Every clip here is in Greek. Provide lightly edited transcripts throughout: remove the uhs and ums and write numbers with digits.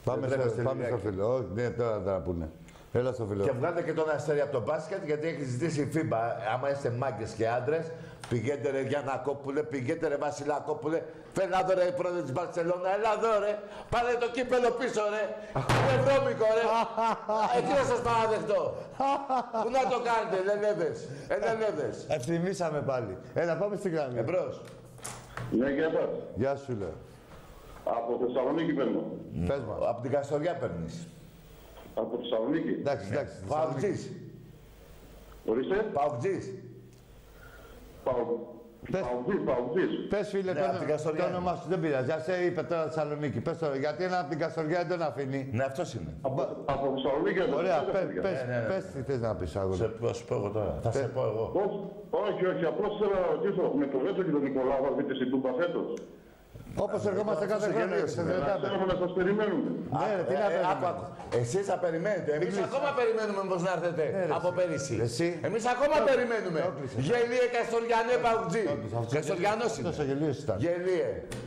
Πάμε στο φίλο. Όχι, ναι, τώρα θα πούνε. Έλα στο φίλο. Και βγάλετε και τον Αστέρι από το μπάσκετ, γιατί έχει ζητήσει η FIBA. Άμα είστε μάγκες και άντρες, πηγαίνετε ρε Γιαννακόπουλε, πηγαίνετε ρε Βασιλακόπουλε. Φέρνα εδώ ρε πρόεδρε της Μπαρσελόνα, έλα εδώ ρε. Πάρε το κύπελο πίσω ρε. Είναι βρώμικο ρε. Εκεί να σας παραδεχτώ. Πού να το κάνετε, ελελέδες. Ευθυμίσαμε πάλι. Έλα, πάμε στην γραμμή. Εμπρός. Ναι, γεια σας. Γεια σου, λέω. Από Θεσσαλονίκη παίρνω. Πες μας. Από την Καστοριά παίρνεις. Από Θεσσαλονίκη. Εντάξει. Παουτζής. Ορίστε. Παουτζής. Παουτζής. Πες φίλε, Ναι, απ' την Καστοριά το όνομά σου δεν πειράζει. Ας είπε τώρα Θεσσαλονίκη. Πες τώρα, γιατί ένα από την Καστοριά δεν τον αφήνει. Ναι, αυτός είναι. Από Θεσσαλονίκη εδώ. Ωραία, πες τι θες να πεις, αγόρι. Θα σου πω εγώ τώρα. Θα σε πω εγώ. Όχι, απλώς θέλω να ρωτήσω με τον Ρέτσο και τον Νικολάου θα δείτε στην Τούμπα φέτος. Όπως ερχόμαστε κάθε χρόνο. Θέλουμε να σας περιμένουμε. Ναι, τι να περιμένουμε. Εσείς θα περιμένετε. Εμείς ακόμα περιμένουμε πως να έρθετε από πέρυσι. Εμείς ακόμα περιμένουμε. Γελίε Καστοριανέ Παουτζή. Καστοριανός είναι. Τόσο γελίος ήταν. Γελίε.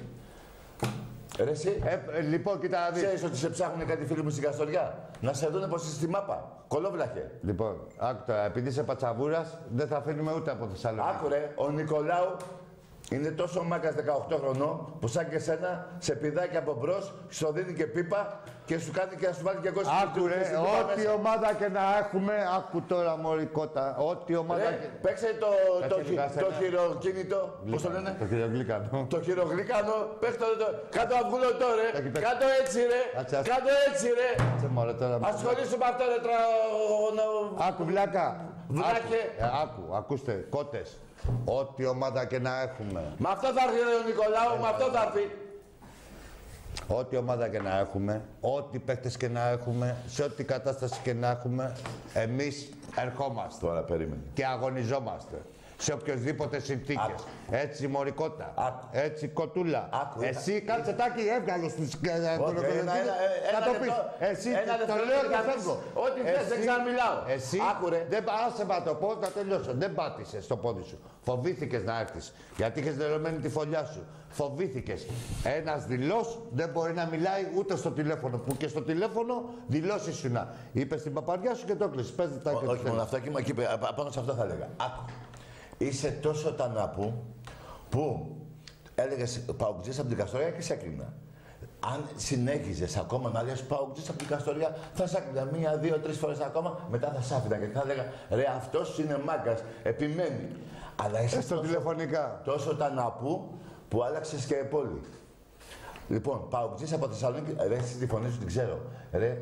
Ρε εσύ. Λοιπόν, κοίτα να δεις. Ξέρεις ότι σε ψάχνουν κάτι φίλοι μου στην Καστοριά. Να σε δούνε πως είσαι στη μάπα. Κολόβλαχε. Λοιπόν, άκου τώρα, επειδή είσαι πατσαβούρας, δεν θα αφήνουμε ούτε από Θεσσαλονίκη. Άκου ρε, ο Νικολάου είναι τόσο μάκας 18 χρονών που σαν και σένα σε πηδάκι από μπρος, σου δίνει και πίπα και σου κάνει και να σου βάλει και κόστη. Άκου ρε, ό,τι ομάδα και να έχουμε, άκου τώρα μωρικότα, ό,τι ομάδα και... Παίξε το χειροκίνητο, πώς το λένε? Το χειρογλύκανο. Το χειρογλύκανο, παίξε το, κάτω αυγούλο τώρα, κάτω έτσι ρε, κάτω έτσι ρε. Ασχολήσου με αυτό ρε Άκου βλάκα. Βλάκε. Ακούστε, κότες. Ό,τι ομάδα και να έχουμε. Με αυτό θα έρθει ο Νικολάου, με αυτό θα έρθει. Ό,τι ομάδα και να έχουμε, ό,τι παίκτες και να έχουμε, σε ό,τι κατάσταση και να έχουμε, εμείς ερχόμαστε. Τώρα περίμενε. Και αγωνιζόμαστε. Σε οποιοσδήποτε συνθήκες. Έτσι μωρικότα. Έτσι κοτούλα. Εσύ κάτσε τάκι, έβγαλες τις κολοκολοτίνες. Θα το πεις. Εσύ το λέω και φεύγω. Ό,τι θες, δεν ξαναμιλάω. Εσύ, άσε να το πω, θα τελειώσω. Δεν πάτησες στο πόδι σου. Φοβήθηκες να έρθεις. Γιατί είχες δελωμένη τη φωλιά σου. Φοβήθηκες. Ένας δηλός δεν μπορεί να μιλάει ούτε στο τηλέφωνο. Που και στο τηλέφωνο δηλώσεις σου να. Είπες την παπαριά σου και το κλείσεις. Πες τα και όχι μόνο αυτό, εκεί πάνω σε αυτό θα έλεγα. Άκου. Είσαι τόσο τανάπου που έλεγες Παουτζής από την Καστοριά και σε έκρινα. Αν συνέχιζες ακόμα να λες Παουτζής από την Καστοριά, θα σε έκρινα 1, 2, 3 φορές ακόμα, μετά θα σ' άφηνα και θα έλεγα ρε αυτός είναι μάγκας, επιμένει. Αλλά είσαι τόσο τανάπου που άλλαξες και πόλη. Λοιπόν, Παουτζής από Θεσσαλονίκη, ρε εσύ τη φωνή σου την ξέρω. Ρε.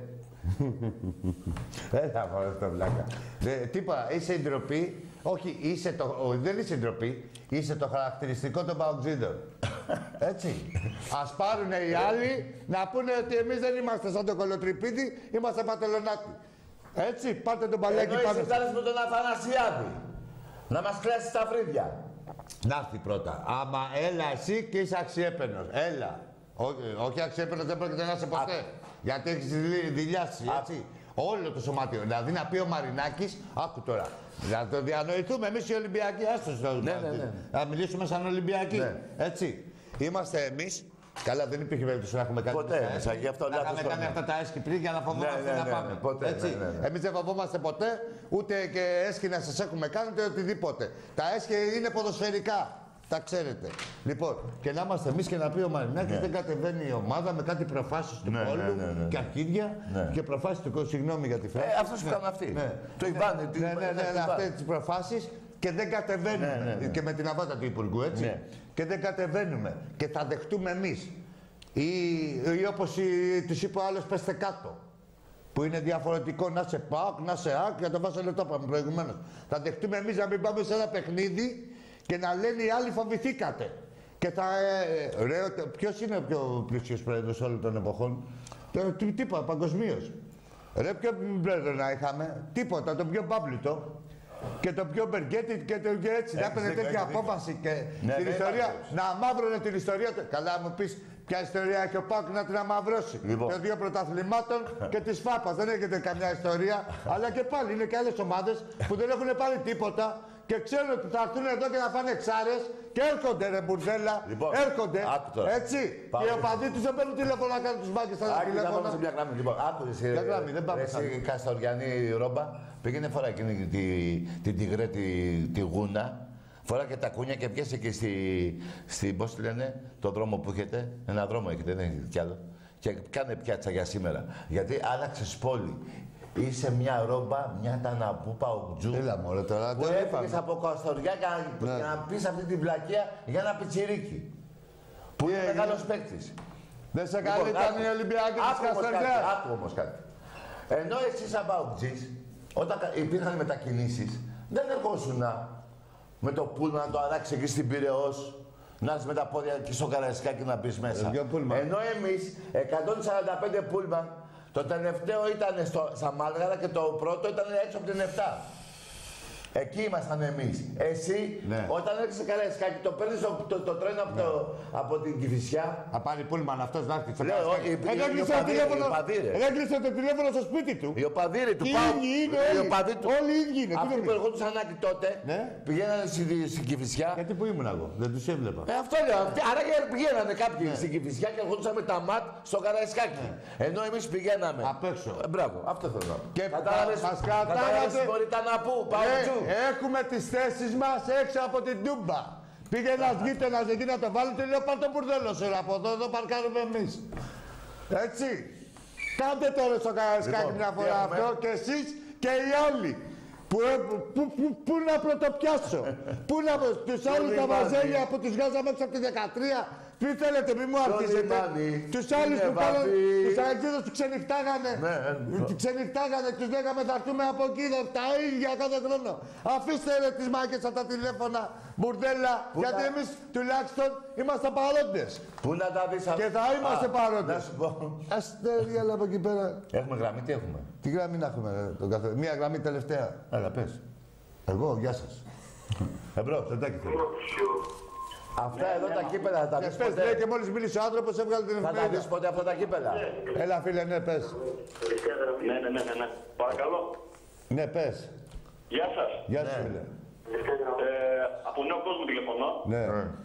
Έλα μωρέ αυτό βλάκα. Τι είπα, είσαι η ντροπή. Όχι, δεν είσαι ντροπή, είσαι το χαρακτηριστικό των Παουτζίδων. Έτσι. Ας πάρουν οι άλλοι να πούνε ότι εμείς δεν είμαστε σαν το κολοτριπίδι, είμαστε πατελονάτι. Έτσι, πάτε τον παλιάκι πάνω. Ενώ εσύ με τον Αθανασιάδη. Να μας κλάσεις τα φρύδια. Να έρθει πρώτα. Άμα έλα εσύ και είσαι αξιέπαινος. Έλα. Όχι αξιέπαινος δεν πρόκειται να είσαι ποτέ. Γιατί έχεις δηλιάσει, έτσι. Όλο το σωματείο. Δηλαδή να πει ο Μαρινάκης, άκου τώρα. Να το διανοηθούμε εμείς οι Ολυμπιακοί. Να μιλήσουμε σαν Ολυμπιακοί. Ναι. Έτσι. Είμαστε εμείς. Καλά, δεν υπήρχε περίπτωση να έχουμε κάνει. Ποτέ. Γι' αυτό να είχαμε κάνει αυτά τα έσχη πριν για να φοβόμαστε να πάμε. Ποτέ. Έτσι. Εμείς δεν φοβόμαστε ποτέ, ούτε και έσχη να σας έχουμε κάνει, ούτε οτιδήποτε. Τα έσχη είναι ποδοσφαιρικά. Τα ξέρετε. Λοιπόν, και να είμαστε εμείς και να πει ο Μαρινάκης δεν κατεβαίνει η ομάδα με κάτι προφάσεις του πόλου και αρχίδια και προφάσεις του. Συγγνώμη για τη φράση. Αυτό σου κάνουν αυτοί. Το Ιβάνι. Αυτές τις προφάσεις και δεν κατεβαίνουμε. Και με την αβάτα του Υπουργού, έτσι. Και δεν κατεβαίνουμε. Και θα δεχτούμε εμείς. Ή όπως τους είπε ο άλλος, πέστε κάτω. Που είναι διαφορετικό να σε ΠΑΟΚ, να σε ΑΚ, για το Βάσο το είπαμε προηγουμένως. Θα δεχτούμε εμείς να μην πάμε σε ένα παιχνίδι και να λένε οι άλλοι φοβηθήκατε. Και θα. Ποιος είναι ο πιο πλούσιος πρόεδρος όλων των εποχών? Τι είπα, παγκοσμίως. Ρε, ποιο πρόεδρο να είχαμε? Τίποτα, το πιο μπάμπλουτο. Και το πιο μπεργκέτι και το πιο έτσι. Να έπαιρνε τέτοια απόφαση και την ιστορία. Να αμαύρωνε την ιστορία. Καλά, μου πεις ποια ιστορία έχει ο ΠΑΟΚ να την αμαυρώσει. Των 2 πρωταθλημάτων και της ΦΑΠΑς. Δεν έχετε καμιά ιστορία. Αλλά και πάλι είναι και άλλες ομάδες που δεν έχουν πάρει τίποτα και ξέρουν ότι θα έρθουν εδώ και να φάνε ξάρες και έρχονται ρε μπουρδέλα. Λοιπόν, έρχονται. Έτσι. Και οι οπαδοί τους δεν παίρνουν τηλέφωνο να κάνουν τους μάγκες στα τηλέφωνα. Σε μια γραμμή. Λοιπόν, άκουσες εσύ Καστοριανή Ρόμπα, πήγαινε φορά εκείνη την τυγρέ, τη γούνα. Φορά και τα κούνια και πιέσε εκεί στη πώς τη λένε, το δρόμο που έχετε. Ένα δρόμο έχετε, δεν έχετε κι άλλο. Και κάνε πιάτσα για σήμερα. Γιατί άλλαξες πόλη. Είσαι μια Ρόμπα, μια Ταναπού Παοκτζού. Έλα μωρέ τώρα, που έφυγες από Καστοριά για να πεις αυτή την βλακεία για ένα πιτσιρίκι. Που είναι μεγάλος παίκτης. Δεν σε καλή ήταν η Ολυμπιακή της Καστοριάς. Άκου όμως κάτι. Ενώ εσύ σαν Παοκτζής, όταν υπήρχαν μετακινήσεις, δεν ερχόσουνα με το πούλμα να το αράξει εκεί στην Πειραιώς, να είσαι με τα πόδια εκεί στο Καραϊσκάκι να μπεις μέσα. Ενώ εμείς 145 πούλμαν, το τελευταίο ήταν στα Μάλγαρα και το πρώτο ήταν έξω από την 7. Εκεί ήμασταν εμείς. Εσύ, όταν έρχεσαι σε Καραϊσκάκι, το παίρνεις το τρένο από την Κηφισιά. Θα πάρει πούλμαν αυτός να έρθει στο Καραϊσκάκι. Έκλεισε το τηλέφωνο στο σπίτι του. Οι οπαδίροι του όλοι οι ίδιοι είναι. Αυτοί που ερχόντουσαν Άκη τότε, πηγαίνανε στην Κηφισιά. Γιατί που ήμουν εγώ, δεν τους έβλεπα. Αυτό λέω. Άρα πηγαίνανε κάποιοι στην Κηφισιά και ερχόντουσαν με τα ματ στο Καραϊσκάκι. Ενώ εμείς πηγαίναμε. Απ' έξω. Μπράβο, αυτό θέλω. Κατάλαβες μπορεί να πού, Παοκτζού. Έχουμε τις θέσεις μας έξω από την Τούμπα. Πήγε ένας γείτονας εκεί να το βάλει και λέω πάρ' το μπουρδέλο σου από εδώ παρκάρουμε εμείς. Έτσι. Κάντε τώρα στο Καραϊσκάκι μια φορά αυτό και εσείς και οι άλλοι. Πού να πρωτοπιάσω. Πού να τους άλλους τα βαζέλια που τους βγάζαμε έξω από τη 13. Τι θέλετε, μη μου αρχίσετε. Τους άλλους που κάνανε, τους αεξίδες που ξενυχτάγανε. Ξενυχτάγανε, τους λέγαμε θα έρθουμε από εκεί, τα ίδια κάθε χρόνο. Αφήστε ρε τις μάκες από τα τηλέφωνα, μπουρδέλα, γιατί εμείς τουλάχιστον είμαστε παρόντες. Πού να τα δεις αυτά. Και θα είμαστε παρόντες. Να σου πω. Αστέρια από εκεί πέρα. Έχουμε γραμμή, τι έχουμε. Τι γραμμή να έχουμε, τον καθένα. Μία γραμμή τελευταία. Έλα, πες. Εγώ, γεια σας. Εμπρός, σεντάκι θέλω. Αυτά εδώ τα κύπελα θα τα δεις ποτέ. Λέει και μόλις μίλησε ο άνθρωπος έβγαλε την εφημερίδα. Θα τα δεις ποτέ αυτά τα κύπελα. Έλα φίλε, ναι πες. Ναι. Παρακαλώ. Ναι πες. Γεια σας. Γεια σου φίλε. Από Νέο Κόσμο τηλεφωνώ. Ναι.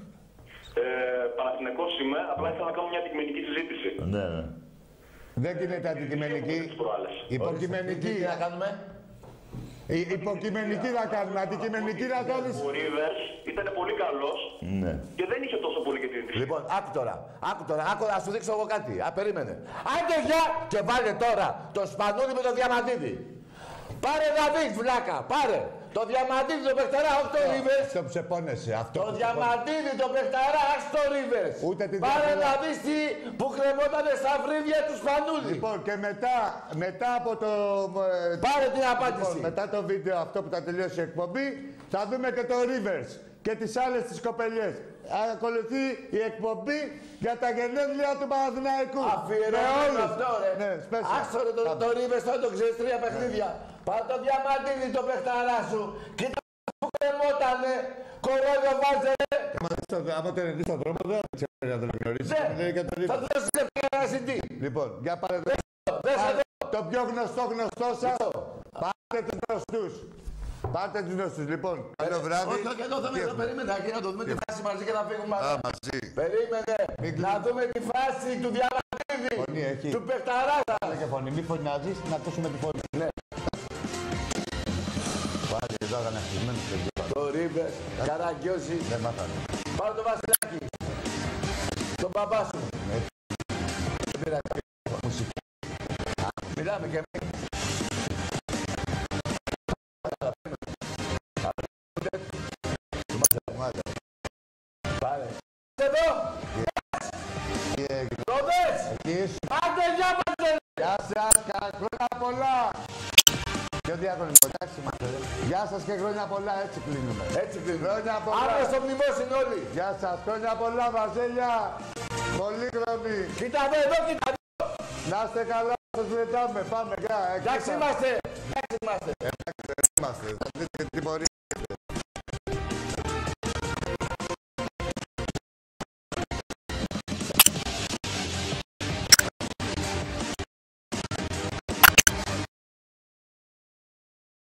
Παναθηναϊκός είμαι, απλά ήθελα να κάνω μια αντικειμενική συζήτηση. Ναι. Δεν γίνεται αντικειμενική. Υποκειμενική. Τι να κάνουμε. Υποκειμενική να κάνουμε, αντικειμενική να κάνεις. Ο Ρίβερς ήταν πολύ καλός και δεν είχε τόσο πολύ και τη δυτική. Λοιπόν, άκου τώρα, να σου δείξω εγώ κάτι. Περίμενε. Άντε γεια και βάλε τώρα το Σπανούλι με το Διαμαντίδη. Πάρε να δεις βλάκα, πάρε. Το Διαμαντίδη το παιχταρά, όχι το Ρίβερς. Αυτό που σε πόνεσε, αυτό. Το Διαμαντίδη το παιχταρά, όχι το Ρίβερς. Πάρε να δεις τι που κρεμότανε στα βρύδια του Σπανούλη. Λοιπόν, και μετά από το... Πάρε την απάντηση. Λοιπόν, μετά το βίντεο αυτό που θα τελειώσει η εκπομπή, θα δούμε και το Ρίβερς και τις άλλες τις κοπελιές. Ακολουθεί η εκπομπή για τα γενέθλια του Παναθηναϊκού. Αφιερωμένο αυτό, ρε. Ναι, άστο ρε το Ρίβερς, τώρα το ξέρεις 3 παιχνίδια. Πάρε το Διαμαντίδη το παιχταρά σου. Κοίτα που κρεμότανε. Κορόλιο βάζε. Άμα το ενεργείς στον δρόμο δεν ξέρει να τον γνωρίζει. Θα του δώσεις λεφτά ένα CD. Λοιπόν, για πάρε το πιο γνωστό σας. Πάρτε τους γνωστούς. Πάρτε τους γνωστούς. Λοιπόν, καλό βράδυ. Όχι, εδώ θα με περίμενε να το δούμε τη φάση μαζί και να φύγουμε μαζί. Περίμενε. Να δούμε τη φάση του Διαμαντίδη. Του παιχταρά σας. Μη φωνάζεις, να ακούσουμε τη φωνή. Πάλι εδώ αγανακτισμένος παιδιά. Το Ρίβερς, Καραγκιόζη. Δεν μάθανε. Πάρε το Βασιλάκι. Τον μπαμπά σου. Δεν πειράζει. Μουσική. Μιλάμε και εμείς. Πάρε. Εδώ. Το δες. Άντε γεια μας. Γεια σας, χρόνια πολλά. Και ο Διάκονος, εντάξει είμαστε. Γεια σας και χρόνια πολλά, έτσι κλείνουμε. Έτσι κλείνουμε. Χρόνια πολλά. Αύριο στο μνημόσυνο όλοι. Γεια σας, χρόνια πολλά, Βαζέλια. Πολύγραμμοι. Κοίτα εδώ, κοίτα εδώ. Να είστε καλά, σας λετάμε. Πάμε, γεια. Εντάξει είμαστε. Εντάξει είμαστε. Εντάξει είμαστε. Θα δείτε τι μπορεί.